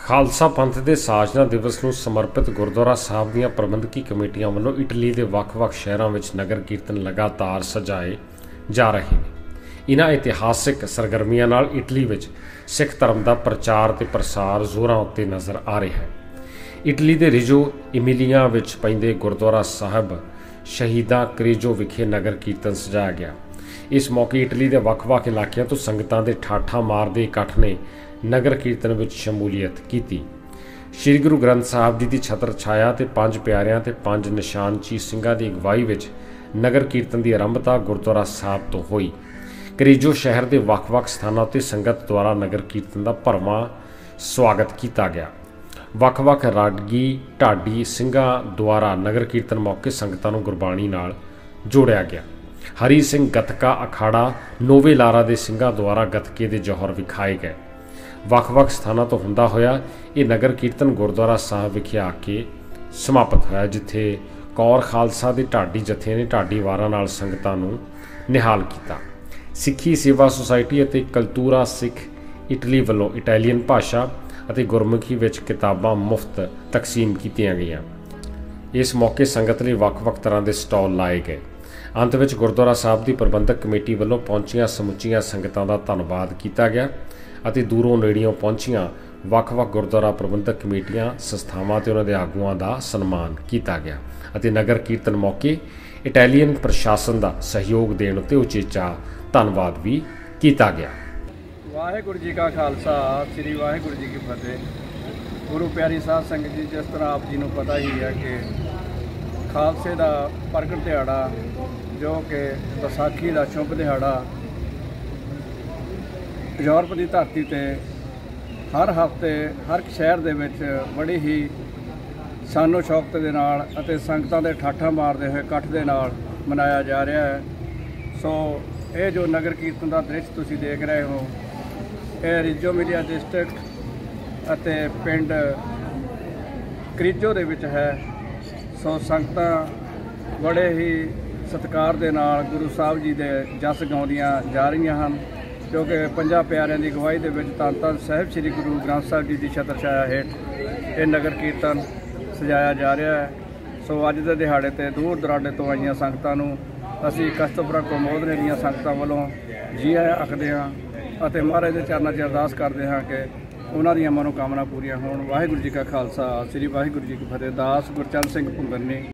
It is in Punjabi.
ਖਾਲਸਾ ਪੰਥ ਦੇ ਸਾਜਨਾ ਦਿਵਸ ਨੂੰ ਸਮਰਪਿਤ ਗੁਰਦੁਆਰਾ ਸਾਹਿਬ ਦੀਆਂ ਪ੍ਰਬੰਧਕੀ ਕਮੇਟੀਆਂ ਵੱਲੋਂ ਇਟਲੀ ਦੇ ਵੱਖ-ਵੱਖ ਸ਼ਹਿਰਾਂ ਵਿੱਚ ਨਗਰ ਕੀਰਤਨ ਲਗਾਤਾਰ ਸਜਾਏ ਜਾ ਰਹੇ ਨੇ। ਇਨ੍ਹਾਂ ਇਤਿਹਾਸਿਕ ਸਰਗਰਮੀਆਂ ਨਾਲ ਇਟਲੀ ਵਿੱਚ ਸਿੱਖ ਧਰਮ ਦਾ ਪ੍ਰਚਾਰ ਤੇ ਪ੍ਰਸਾਰ ਜ਼ੋਰਾਂ ਉੱਤੇ ਨਜ਼ਰ ਆ ਰਿਹਾ ਹੈ। ਇਟਲੀ ਦੇ ਰਿਜੋ ਇਮੀਲੀਆ ਵਿੱਚ ਪੈਂਦੇ ਗੁਰਦੁਆਰਾ ਸਾਹਿਬ ਸ਼ਹੀਦਾਂ ਕਰੇਜੋ ਵਿਖੇ ਨਗਰ ਕੀਰਤਨ ਸਜਾਇਆ ਗਿਆ। ਇਸ ਮੌਕੇ ਇਟਲੀ ਦੇ ਵੱਖ-ਵੱਖ ਇਲਾਕਿਆਂ ਤੋਂ ਸੰਗਤਾਂ ਦੇ ਠਾਠਾਂ ਮਾਰਦੇ ਇਕੱਠ ਨੇ ਨਗਰ ਕੀਰਤਨ ਵਿੱਚ ਸ਼ਮੂਲੀਅਤ ਕੀਤੀ। ਸ਼੍ਰੀ ਗੁਰੂ ਗ੍ਰੰਥ ਸਾਹਿਬ ਜੀ ਦੀ ਛਤਰ ਛਾਇਆ ਤੇ ਪੰਜ ਪਿਆਰਿਆਂ ਤੇ ਪੰਜ ਨਿਸ਼ਾਨਚੀ ਸਿੰਘਾਂ ਦੀ ਅਗਵਾਈ ਵਿੱਚ ਨਗਰ ਕੀਰਤਨ ਦੀ ਆਰੰਭਤਾ ਗੁਰਦੁਆਰਾ ਸਾਹਿਬ ਤੋਂ ਹੋਈ। ਕਰੇਜੋ ਸ਼ਹਿਰ ਦੇ ਵੱਖ-ਵੱਖ ਸਥਾਨਾਂ ਉੱਤੇ ਸੰਗਤ ਦੁਆਰਾ ਨਗਰ ਕੀਰਤਨ ਦਾ ਭਰਵਾਂ ਸਵਾਗਤ ਕੀਤਾ ਗਿਆ। ਵੱਖ-ਵੱਖ ਰਾਗੀ ਢਾਡੀ ਸਿੰਘਾਂ ਦੁਆਰਾ ਨਗਰ ਕੀਰਤਨ ਮੌਕੇ ਸੰਗਤਾਂ ਨੂੰ ਗੁਰਬਾਣੀ ਨਾਲ ਜੋੜਿਆ ਗਿਆ। ਹਰੀ ਸਿੰਘ ਗੱਤਕਾ ਅਖਾੜਾ ਨੋਵੇ ਲਾਰਾ ਦੇ ਸਿੰਘਾਂ ਦੁਆਰਾ ਗੱਤਕੇ ਦੇ ਜੌਹਰ ਵਿਖਾਏ ਗਏ। ਵੱਖ-ਵੱਖ ਸਥਾਨਾਂ ਤੋਂ ਹੁੰਦਾ ਹੋਇਆ ਇਹ ਨਗਰ ਕੀਰਤਨ ਗੁਰਦੁਆਰਾ ਸਾਹਿਬ ਵਿਖੇ ਆ ਕੇ ਸਮਾਪਤ ਹੋਇਆ, ਜਿੱਥੇ ਕੌਰ ਖਾਲਸਾ ਦੇ ਢਾਡੀ ਜਥੇ ਨੇ ਢਾਡੀ ਵਾਰਾਂ ਨਾਲ ਸੰਗਤਾਂ ਨੂੰ ਨਿਹਾਲ ਕੀਤਾ। ਸਿੱਖੀ ਸੇਵਾ ਸੁਸਾਇਟੀ ਅਤੇ ਕਲਤੂਰਾ ਸਿੱਖ ਇਟਲੀ ਵੱਲੋਂ ਇਟਾਲੀਅਨ ਭਾਸ਼ਾ ਅਤੇ ਗੁਰਮੁਖੀ ਵਿੱਚ ਕਿਤਾਬਾਂ ਮੁਫਤ ਤਕਸੀਮ ਕੀਤੀਆਂ ਗਈਆਂ। ਇਸ ਮੌਕੇ ਸੰਗਤ ਲਈ ਵੱਖ-ਵੱਖ ਤਰ੍ਹਾਂ ਦੇ ਸਟਾਲ ਲਾਏ ਗਏ। ਅੰਤ ਵਿੱਚ ਗੁਰਦੁਆਰਾ ਸਾਹਿਬ ਦੀ ਪ੍ਰਬੰਧਕ ਕਮੇਟੀ ਵੱਲੋਂ ਪਹੁੰਚੀਆਂ ਸਮੁੱਚੀਆਂ ਸੰਗਤਾਂ ਦਾ ਧੰਨਵਾਦ ਕੀਤਾ ਗਿਆ ਅਤੇ ਦੂਰੋਂ ਨੇੜਿਓਂ ਪਹੁੰਚੀਆਂ ਵੱਖ-ਵੱਖ ਗੁਰਦੁਆਰਾ ਪ੍ਰਬੰਧਕ ਕਮੇਟੀਆਂ, ਸੰਸਥਾਵਾਂ ਤੇ ਉਹਨਾਂ ਦੇ ਆਗੂਆਂ ਦਾ ਸਨਮਾਨ ਕੀਤਾ ਗਿਆ ਅਤੇ ਨਗਰ ਕੀਰਤਨ ਮੌਕੇ ਇਟਾਲੀਅਨ ਪ੍ਰਸ਼ਾਸਨ ਦਾ ਸਹਿਯੋਗ ਦੇਣ ਉੱਤੇ ਉਚੇਚਾ ਧੰਨਵਾਦ ਵੀ ਕੀਤਾ ਗਿਆ। ਵਾਹਿਗੁਰੂ ਜੀ ਕਾ ਖਾਲਸਾ, ਸ੍ਰੀ ਵਾਹਿਗੁਰੂ ਜੀ ਕੀ ਫਤਿਹ। ਗੁਰੂ ਪਿਆਰੀ ਸਾਧ ਸੰਗਤ ਜੀ, ਜਿਸ ਤਰ੍ਹਾਂ ਆਪ ਜੀ ਨੂੰ ਪਤਾ ਹੀ ਹੈ ਕਿ ਖਾਲਸੇ ਦਾ ਪ੍ਰਗਟ ਦਿਹਾੜਾ ਜੋ ਕਿ ਵਿਸਾਖੀ ਦਾ ਸ਼ੁਭ ਦਿਹਾੜਾ ਯੂਰਪ ਦੀ ਧਰਤੀ 'ਤੇ ਹਰ ਹਫ਼ਤੇ ਹਰ ਸ਼ਹਿਰ ਦੇ ਵਿੱਚ ਬੜੀ ਹੀ ਸਾਨੋ ਸ਼ੌਕਤ ਦੇ ਨਾਲ ਅਤੇ ਸੰਗਤਾਂ ਦੇ ਠਾਠਾਂ ਮਾਰਦੇ ਹੋਏ ਇਕੱਠ ਦੇ ਨਾਲ ਮਨਾਇਆ ਜਾ ਰਿਹਾ ਹੈ। ਸੋ ਇਹ ਜੋ ਨਗਰ ਕੀਰਤਨ ਦਾ ਦ੍ਰਿਸ਼ ਤੁਸੀਂ ਦੇਖ ਰਹੇ ਹੋ, ਇਹ ਰਿਜੋ ਇਮੀਲੀਆ ਡਿਸਟ੍ਰਿਕਟ ਅਤੇ ਪਿੰਡ ਕਰੇਜੋ ਦੇ ਵਿੱਚ ਹੈ। ਸੋ ਸੰਗਤਾਂ ਬੜੇ ਹੀ ਸਤਿਕਾਰ ਦੇ ਨਾਲ ਗੁਰੂ ਸਾਹਿਬ ਜੀ ਦੇ ਜਸ ਗਾਉਂਦੀਆਂ ਜਾ ਰਹੀਆਂ ਹਨ, ਜੋ ਕਿ ਪੰਜਾਂ ਪਿਆਰਿਆਂ ਦੀ ਅਗਵਾਈ ਦੇ ਵਿੱਚ ਧੰਨ ਧੰਨ ਸਾਹਿਬ ਸ੍ਰੀ ਗੁਰੂ ਗ੍ਰੰਥ ਸਾਹਿਬ ਜੀ ਦੀ ਛਤਰ ਛਾਇਆ ਹੇਠ ਇਹ ਨਗਰ ਕੀਰਤਨ ਸਜਾਇਆ ਜਾ ਰਿਹਾ ਹੈ। ਸੋ ਅੱਜ ਦੇ ਦਿਹਾੜੇ 'ਤੇ ਦੂਰ ਦਰਾਡੇ ਤੋਂ ਆਈਆਂ ਸੰਗਤਾਂ ਨੂੰ ਅਸੀਂ ਕਸ਼ਤਪੁਰਾ ਕੋਮੋਦਰੇ ਦੀਆਂ ਸੰਗਤਾਂ ਵੱਲੋਂ ਜੀ ਆਇਆਂ ਆਖਦੇ ਹਾਂ ਅਤੇ ਮਹਾਰਾਜ ਦੇ ਚਰਨਾਂ 'ਚ ਅਰਦਾਸ ਕਰਦੇ ਹਾਂ ਕਿ ਉਹਨਾਂ ਦੀਆਂ ਮਨੋਕਾਮਨਾ ਪੂਰੀਆਂ ਹੋਣ। ਵਾਹਿਗੁਰੂ ਜੀ ਕਾ ਖਾਲਸਾ, ਸ੍ਰੀ ਵਾਹਿਗੁਰੂ ਜੀ ਕੀ ਫਤਿਹ। ਦਾਸ ਗੁਰਚਰਨ ਸਿੰਘ ਭੁੰਗਰਨੀ।